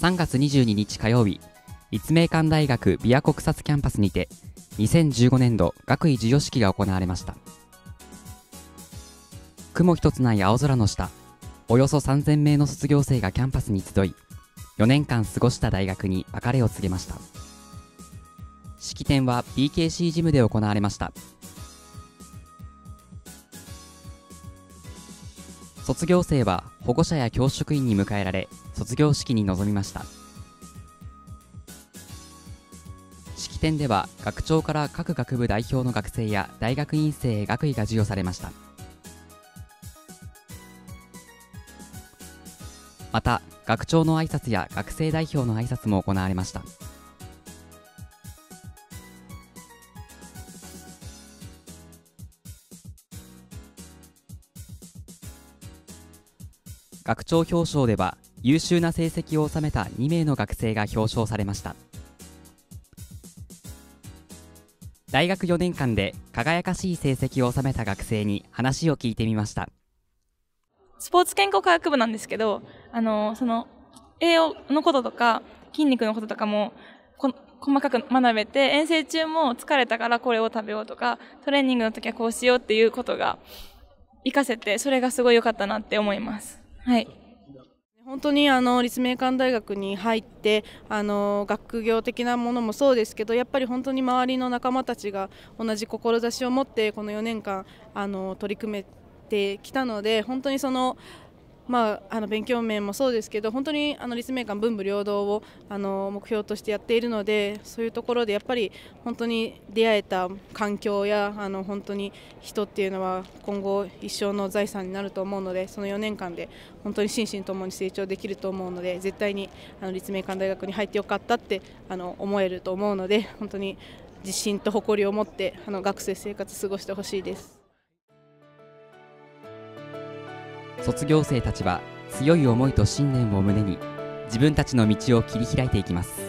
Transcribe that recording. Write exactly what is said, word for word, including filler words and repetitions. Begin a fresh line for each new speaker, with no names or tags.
さんがつにじゅうににち火曜日、立命館大学ビア国札キャンパスにてにせんじゅうごねんど学位授与式が行われました。雲一つない青空の下、およそさんぜんめいの卒業生がキャンパスに集い、よねんかん過ごした大学に別れを告げました。式典は ビーケーシー ジムで行われました。卒業生は保護者や教職員に迎えられ、卒業式に臨みました。式典では学長から各学部代表の学生や大学院生へ学位が授与されました。また学長の挨拶や学生代表の挨拶も行われました。学長表彰では優秀な成績を収めたにめいの学生が表彰されました。大学よねんかんで輝かしい成績を収めた学生に話を聞いてみました。
スポーツ健康科学部なんですけど、あのその栄養のこととか筋肉のこととかもこ細かく学べて、遠征中も疲れたからこれを食べようとか、トレーニングの時はこうしようっていうことが活かせて、それがすごい良かったなって思います。はい、
本当にあの立命館大学に入ってあの学業的なものもそうですけど、やっぱり本当に周りの仲間たちが同じ志を持ってこのよねんかんあの取り組めてきたので、本当にそのまあ、あの勉強面もそうですけど、本当にあの立命館文武両道をあの目標としてやっているので、そういうところでやっぱり本当に出会えた環境やあの本当に人っていうのは今後一生の財産になると思うので、そのよねんかんで本当に心身ともに成長できると思うので、絶対にあの立命館大学に入ってよかったってあの思えると思うので、本当に自信と誇りを持ってあの学生生活過ごしてほしいです。
卒業生たちは強い思いと信念を胸に自分たちの道を切り開いていきます。